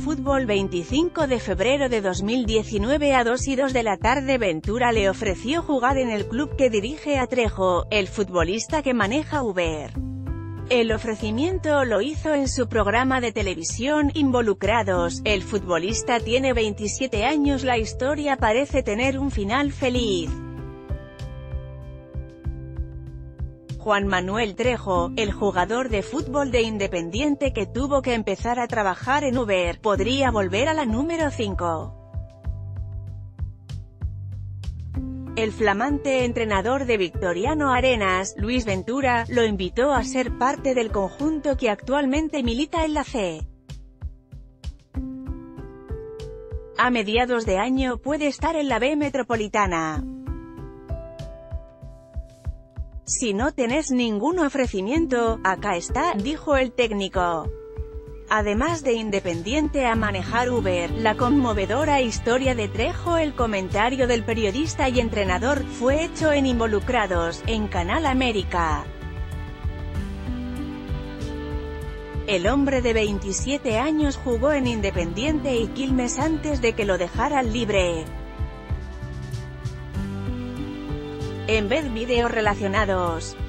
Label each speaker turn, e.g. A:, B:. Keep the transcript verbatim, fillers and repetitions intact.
A: Fútbol veinticinco de febrero de dos mil diecinueve a dos y dos de la tarde Ventura le ofreció jugar en el club que dirige a Trejo, el futbolista que maneja Uber. El ofrecimiento lo hizo en su programa de televisión, Involucrados. El futbolista tiene veintisiete años. La historia parece tener un final feliz. Juan Manuel Trejo, el jugador de fútbol de Independiente que tuvo que empezar a trabajar en Uber, podría volver a la número cinco. El flamante entrenador de Victoriano Arenas, Luis Ventura, lo invitó a ser parte del conjunto que actualmente milita en la C. A mediados de año puede estar en la B Metropolitana. Si no tenés ningún ofrecimiento, acá está, dijo el técnico. Además de Independiente a manejar Uber, la conmovedora historia de Trejo. El comentario del periodista y entrenador fue hecho en Involucrados, en Canal América. El hombre de veintisiete años jugó en Independiente y Quilmes antes de que lo dejaran libre. En ver vídeos relacionados.